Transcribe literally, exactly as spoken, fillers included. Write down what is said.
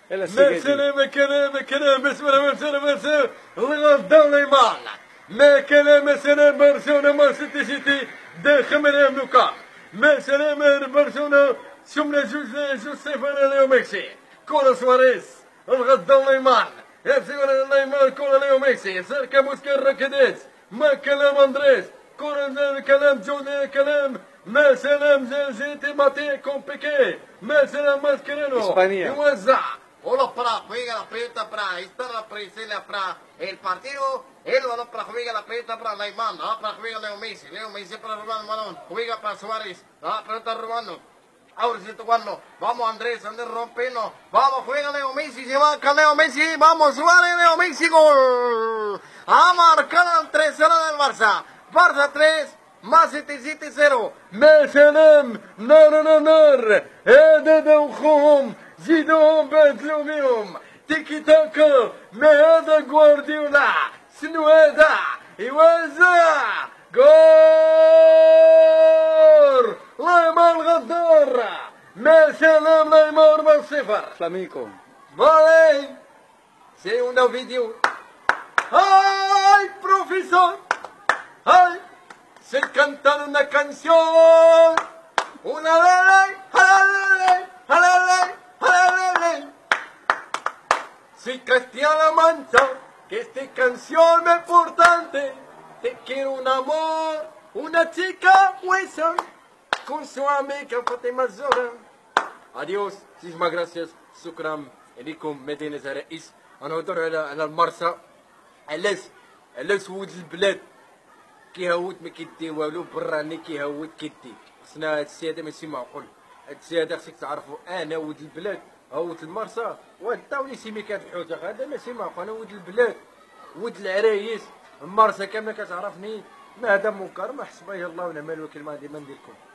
ما سلام كلام كلام اسمع سلام سلام غدا نيمار ما كلام سلام برشلونة ما سيتي سيتي داخل من لوكا ما سلام برشلونة شمنا جوج جوج صفر ليو ميسي كورة سواريز الغدا نيمار يا سيدي نيمار كورة ليو ميسي سيركا موسكر ركدات ما كلام اندريس كورة كلام جوني كلام ما سلام جيتي ماتي كومبيكي ما سلام ماسكرينو يوزع. Uno para juega la pelota para estar la presencia para el partido, el balón para juega la pelota para Neymar, la para juega Leo Messi, Leo Messi para robar el balón, juega para Suárez, la pelota robando. Ahora sí tocando, vamos Andrés, Andrés rompiendo, vamos juega Leo Messi, se va con Leo Messi, vamos Suárez, Leo Messi, gol. Ha marcado el tres cero del Barça, Barça tres, más siete siete cero. ما سلام نار نار نار هذا دوخهم زيدوهم بدلوا بيهم تيكي تاكا ما هذا جوارديولا شنو هذا يوزع جول نيمار غدار ما سلام نيمار من صفر Flamenco. Vale segundo vídeo. ¡Ay, profesor! ¡Ay! Se cantar una canción, una ley, jalale, jalale, jalale. Si Castilla-La Mancha, que esta canción es importante, te quiero un amor, una chica huesa, con su amiga Fátima Zahra. Adiós, muchísimas gracias, شكرا لكم مدينة الرئيس. أنا أدور على على المرسى، علاش علاش ولد البلاد كيهود ما كيدي والو براني كيهود كيدي. خصنا هاد الشيء هذا ماشي معقول. هاد الشيء هذا خصك تعرفوا انا ولد البلاد ولد المرسى وهاد الطاولي سيميكات الحوت هذا ماشي معقول. انا ولد البلاد ولد العرايس المرسى كامله كتعرفني. ما هذا منكر ما حسبه الله ونعم الوكيل ما غادي ما ندير لكم.